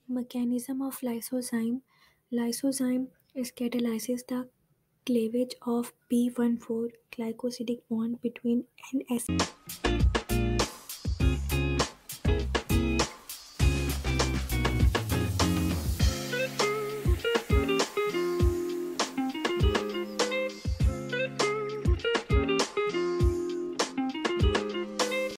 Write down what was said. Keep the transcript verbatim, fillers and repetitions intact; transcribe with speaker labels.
Speaker 1: Mechanism of lysozyme. Lysozyme is catalyzes the cleavage of P one four glycosidic bond between N S